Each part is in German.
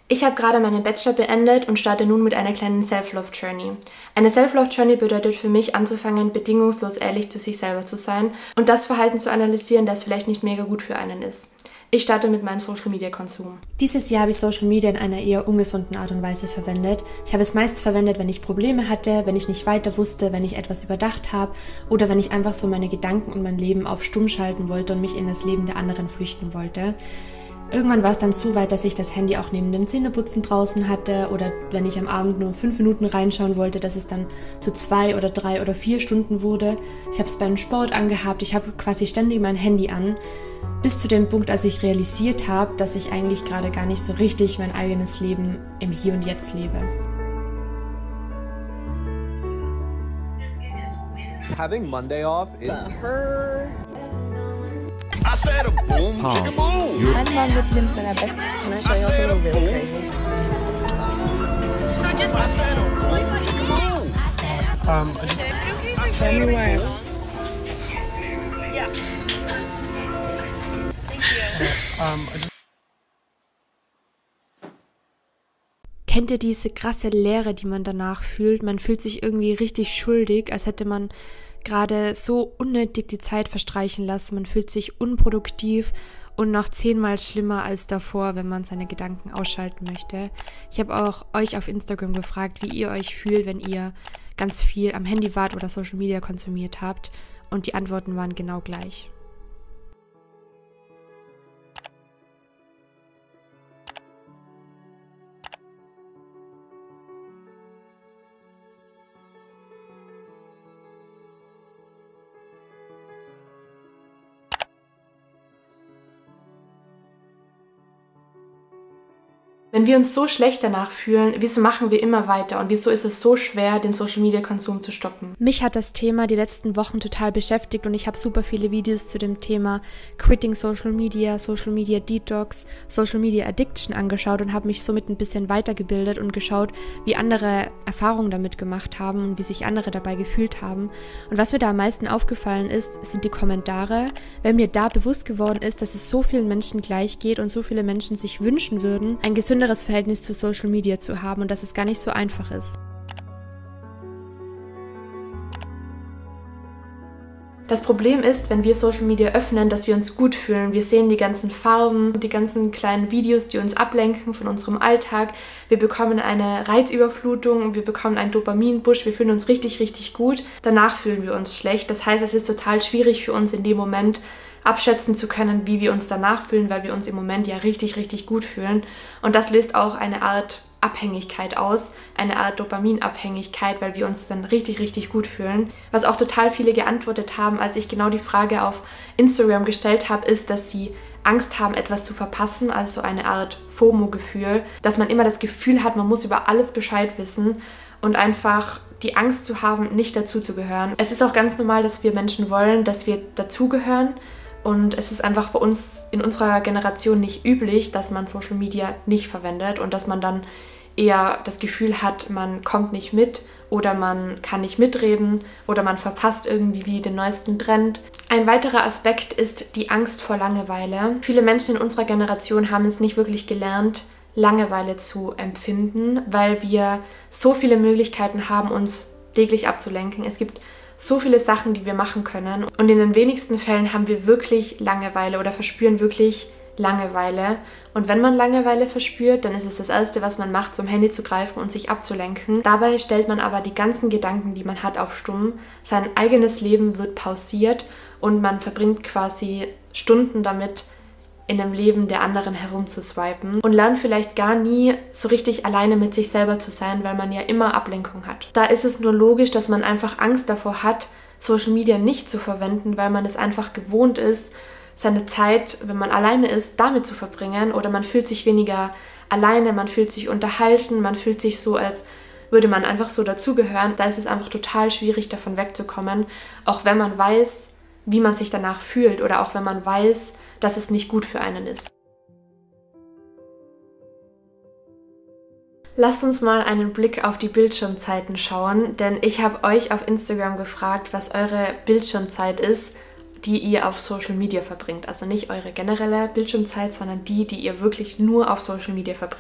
Ich habe gerade meinen Bachelor beendet und starte nun mit einer kleinen Self-Love-Journey. Eine Self-Love-Journey bedeutet für mich anzufangen, bedingungslos ehrlich zu sich selber zu sein und das Verhalten zu analysieren, das vielleicht nicht mega gut für einen ist. Ich starte mit meinem Social-Media-Konsum. Dieses Jahr habe ich Social Media in einer eher ungesunden Art und Weise verwendet. Ich habe es meist verwendet, wenn ich Probleme hatte, wenn ich nicht weiter wusste, wenn ich etwas überdacht habe oder wenn ich einfach so meine Gedanken und mein Leben auf stumm schalten wollte und mich in das Leben der anderen flüchten wollte. Irgendwann war es dann so weit, dass ich das Handy auch neben dem Zähneputzen draußen hatte oder wenn ich am Abend nur 5 Minuten reinschauen wollte, dass es dann zu 2 oder 3 oder 4 Stunden wurde. Ich habe es beim Sport angehabt, ich habe quasi ständig mein Handy an, bis zu dem Punkt, als ich realisiert habe, dass ich eigentlich gerade gar nicht so richtig mein eigenes Leben im Hier und Jetzt lebe. Having Monday off is I said a boom, chicken boom. I'm not with him for a bit. Can I show you also a little bit crazy? So just I said a boom, chicken boom. Tell me where. Yeah. Thank you. Kennt ihr diese krasse Leere, die man danach fühlt? Man fühlt sich irgendwie richtig schuldig, als hätte man gerade so unnötig die Zeit verstreichen lassen. Man fühlt sich unproduktiv und noch 10-mal schlimmer als davor, wenn man seine Gedanken ausschalten möchte. Ich habe auch euch auf Instagram gefragt, wie ihr euch fühlt, wenn ihr ganz viel am Handy wart oder Social Media konsumiert habt. Und die Antworten waren genau gleich. Wenn wir uns so schlecht danach fühlen, wieso machen wir immer weiter und wieso ist es so schwer, den Social-Media-Konsum zu stoppen? Mich hat das Thema die letzten Wochen total beschäftigt und ich habe super viele Videos zu dem Thema Quitting Social Media Detox, Social Media Addiction angeschaut und habe mich somit ein bisschen weitergebildet und geschaut, wie andere Erfahrungen damit gemacht haben und wie sich andere dabei gefühlt haben. Und was mir da am meisten aufgefallen ist, sind die Kommentare, weil mir da bewusst geworden ist, dass es so vielen Menschen gleich geht und so viele Menschen sich wünschen würden, ein gesünderes Verhältnis zu Social Media zu haben und dass es gar nicht so einfach ist. Das Problem ist, wenn wir Social Media öffnen, dass wir uns gut fühlen. Wir sehen die ganzen Farben, die ganzen kleinen Videos, die uns ablenken von unserem Alltag. Wir bekommen eine Reizüberflutung, wir bekommen einen Dopaminpush, wir fühlen uns richtig, richtig gut. Danach fühlen wir uns schlecht. Das heißt, es ist total schwierig für uns in dem Moment, abschätzen zu können, wie wir uns danach fühlen, weil wir uns im Moment ja richtig, richtig gut fühlen. Und das löst auch eine Art Abhängigkeit aus, eine Art Dopaminabhängigkeit, weil wir uns dann richtig, richtig gut fühlen. Was auch total viele geantwortet haben, als ich genau die Frage auf Instagram gestellt habe, ist, dass sie Angst haben, etwas zu verpassen, also eine Art FOMO-Gefühl, dass man immer das Gefühl hat, man muss über alles Bescheid wissen und einfach die Angst zu haben, nicht dazuzugehören. Es ist auch ganz normal, dass wir Menschen wollen, dass wir dazugehören. Und es ist einfach bei uns in unserer Generation nicht üblich, dass man Social Media nicht verwendet und dass man dann eher das Gefühl hat, man kommt nicht mit oder man kann nicht mitreden oder man verpasst irgendwie den neuesten Trend. Ein weiterer Aspekt ist die Angst vor Langeweile. Viele Menschen in unserer Generation haben es nicht wirklich gelernt, Langeweile zu empfinden, weil wir so viele Möglichkeiten haben, uns täglich abzulenken. Es gibt so viele Sachen, die wir machen können und in den wenigsten Fällen haben wir wirklich Langeweile oder verspüren wirklich Langeweile. Und wenn man Langeweile verspürt, dann ist es das Erste, was man macht, zum Handy zu greifen und sich abzulenken. Dabei stellt man aber die ganzen Gedanken, die man hat, auf stumm. Sein eigenes Leben wird pausiert und man verbringt quasi Stunden damit, in dem Leben der anderen herumzuswipen und lernt vielleicht gar nie so richtig alleine mit sich selber zu sein, weil man ja immer Ablenkung hat. Da ist es nur logisch, dass man einfach Angst davor hat, Social Media nicht zu verwenden, weil man es einfach gewohnt ist, seine Zeit, wenn man alleine ist, damit zu verbringen oder man fühlt sich weniger alleine, man fühlt sich unterhalten, man fühlt sich so, als würde man einfach so dazugehören. Da ist es einfach total schwierig, davon wegzukommen, auch wenn man weiß, wie man sich danach fühlt oder auch wenn man weiß, dass es nicht gut für einen ist. Lasst uns mal einen Blick auf die Bildschirmzeiten schauen, denn ich habe euch auf Instagram gefragt, was eure Bildschirmzeit ist, die ihr auf Social Media verbringt. Also nicht eure generelle Bildschirmzeit, sondern die ihr wirklich nur auf Social Media verbringt.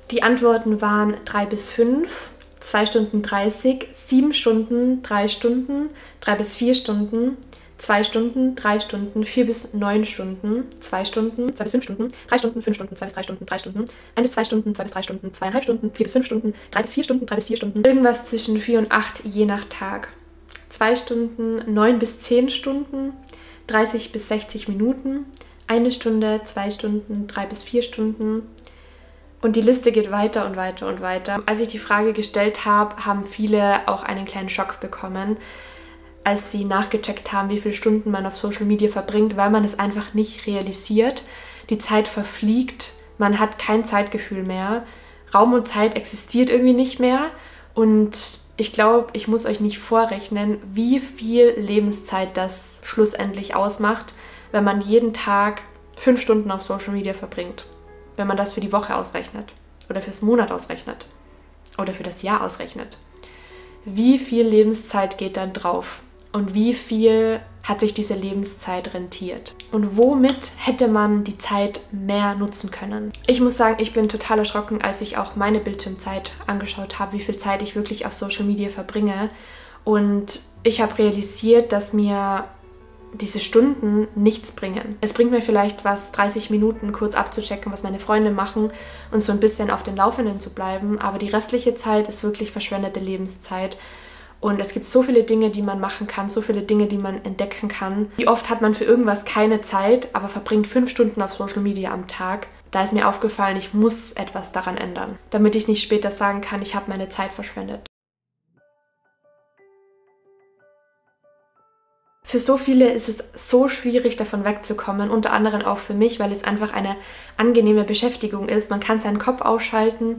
Die Antworten waren 3 bis 5, 2 Stunden 30, 7 Stunden, 3 Stunden, 3 bis 4 Stunden, 2 Stunden, 3 Stunden, 4 bis 9 Stunden, 2 Stunden, 2 bis 5 Stunden, 3 Stunden, 5 Stunden, 2 bis 3 Stunden, 3 Stunden, 1 bis 2 Stunden, 2 bis 3 Stunden, 2,5 Stunden, 4 bis 5 Stunden, 3 bis 4 Stunden, 3 bis 4 Stunden, irgendwas zwischen 4 und 8 je nach Tag. 2 Stunden, 9 bis 10 Stunden, 30 bis 60 Minuten, 1 Stunde, 2 Stunden, 3 bis 4 Stunden. Und die Liste geht weiter und weiter und weiter. Als ich die Frage gestellt habe, haben viele auch einen kleinen Schock bekommen, als sie nachgecheckt haben, wie viele Stunden man auf Social Media verbringt, weil man es einfach nicht realisiert. Die Zeit verfliegt, man hat kein Zeitgefühl mehr. Raum und Zeit existiert irgendwie nicht mehr. Und ich glaube, ich muss euch nicht vorrechnen, wie viel Lebenszeit das schlussendlich ausmacht, wenn man jeden Tag 5 Stunden auf Social Media verbringt. Wenn man das für die Woche ausrechnet oder fürs Monat ausrechnet oder für das Jahr ausrechnet. Wie viel Lebenszeit geht dann drauf? Und wie viel hat sich diese Lebenszeit rentiert? Und womit hätte man die Zeit mehr nutzen können? Ich muss sagen, ich bin total erschrocken, als ich auch meine Bildschirmzeit angeschaut habe, wie viel Zeit ich wirklich auf Social Media verbringe. Und ich habe realisiert, dass mir diese Stunden nichts bringen. Es bringt mir vielleicht was, 30 Minuten kurz abzuchecken, was meine Freunde machen und so ein bisschen auf den Laufenden zu bleiben. Aber die restliche Zeit ist wirklich verschwendete Lebenszeit. Und es gibt so viele Dinge, die man machen kann, so viele Dinge, die man entdecken kann. Wie oft hat man für irgendwas keine Zeit, aber verbringt 5 Stunden auf Social Media am Tag. Da ist mir aufgefallen, ich muss etwas daran ändern, damit ich nicht später sagen kann, ich habe meine Zeit verschwendet. Für so viele ist es so schwierig, davon wegzukommen, unter anderem auch für mich, weil es einfach eine angenehme Beschäftigung ist. Man kann seinen Kopf ausschalten,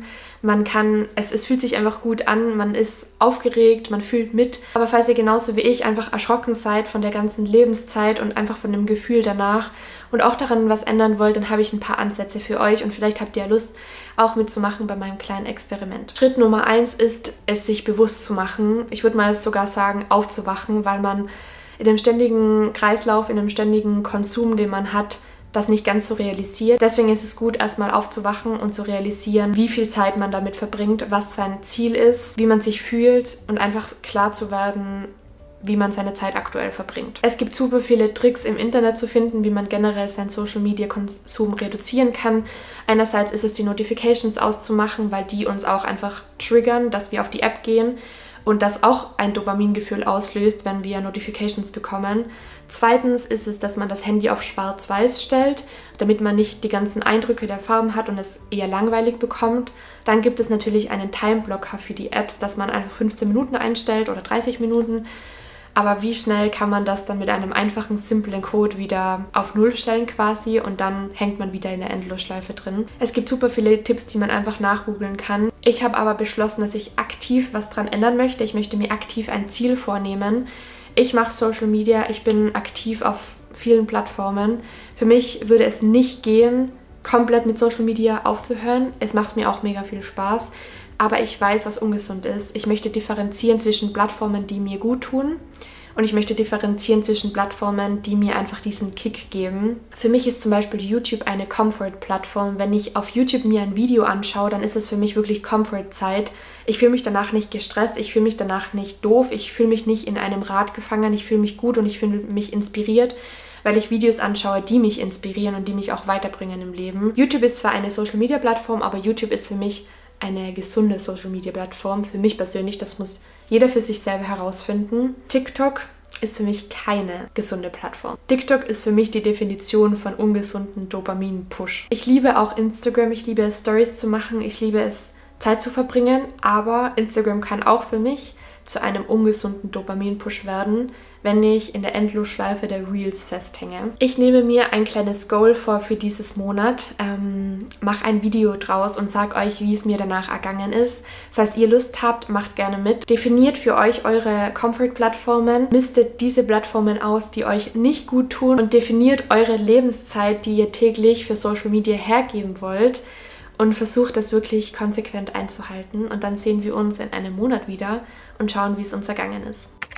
es fühlt sich einfach gut an, man ist aufgeregt, man fühlt mit. Aber falls ihr genauso wie ich einfach erschrocken seid von der ganzen Lebenszeit und einfach von dem Gefühl danach und auch daran was ändern wollt, dann habe ich ein paar Ansätze für euch und vielleicht habt ihr ja Lust, auch mitzumachen bei meinem kleinen Experiment. Schritt Nummer 1 ist, es sich bewusst zu machen. Ich würde mal sogar sagen, aufzuwachen, weil man in dem ständigen Kreislauf, in dem ständigen Konsum, den man hat, das nicht ganz so realisiert. Deswegen ist es gut, erstmal aufzuwachen und zu realisieren, wie viel Zeit man damit verbringt, was sein Ziel ist, wie man sich fühlt und einfach klar zu werden, wie man seine Zeit aktuell verbringt. Es gibt super viele Tricks im Internet zu finden, wie man generell seinen Social-Media-Konsum reduzieren kann. Einerseits ist es, die Notifications auszumachen, weil die uns auch einfach triggern, dass wir auf die App gehen. Und das auch ein Dopamingefühl auslöst, wenn wir Notifications bekommen. Zweitens ist es, dass man das Handy auf schwarz-weiß stellt, damit man nicht die ganzen Eindrücke der Farben hat und es eher langweilig bekommt. Dann gibt es natürlich einen Timeblocker für die Apps, dass man einfach 15 Minuten einstellt oder 30 Minuten. Aber wie schnell kann man das dann mit einem einfachen, simplen Code wieder auf Null stellen quasi und dann hängt man wieder in der Endlosschleife drin. Es gibt super viele Tipps, die man einfach nachgoogeln kann. Ich habe aber beschlossen, dass ich aktiv was dran ändern möchte. Ich möchte mir aktiv ein Ziel vornehmen. Ich mache Social Media, ich bin aktiv auf vielen Plattformen. Für mich würde es nicht gehen, komplett mit Social Media aufzuhören. Es macht mir auch mega viel Spaß. Aber ich weiß, was ungesund ist. Ich möchte differenzieren zwischen Plattformen, die mir gut tun und ich möchte differenzieren zwischen Plattformen, die mir einfach diesen Kick geben. Für mich ist zum Beispiel YouTube eine Comfort-Plattform. Wenn ich auf YouTube mir ein Video anschaue, dann ist es für mich wirklich Comfort-Zeit. Ich fühle mich danach nicht gestresst, ich fühle mich danach nicht doof, ich fühle mich nicht in einem Rad gefangen, ich fühle mich gut und ich fühle mich inspiriert, weil ich Videos anschaue, die mich inspirieren und die mich auch weiterbringen im Leben. YouTube ist zwar eine Social-Media-Plattform, aber YouTube ist für mich eine gesunde Social-Media-Plattform. Für mich persönlich, das muss jeder für sich selber herausfinden. TikTok ist für mich keine gesunde Plattform. TikTok ist für mich die Definition von ungesunden Dopamin-Push. Ich liebe auch Instagram, ich liebe es, Stories zu machen, ich liebe es, Zeit zu verbringen, aber Instagram kann auch für mich zu einem ungesunden Dopamin-Push werden, wenn ich in der Endlosschleife der Reels festhänge. Ich nehme mir ein kleines Goal vor für dieses Monat, mache ein Video draus und sage euch, wie es mir danach ergangen ist. Falls ihr Lust habt, macht gerne mit. Definiert für euch eure Comfort-Plattformen, mistet diese Plattformen aus, die euch nicht gut tun und definiert eure Lebenszeit, die ihr täglich für Social Media hergeben wollt. Und versucht das wirklich konsequent einzuhalten. Und dann sehen wir uns in einem Monat wieder und schauen, wie es uns ergangen ist.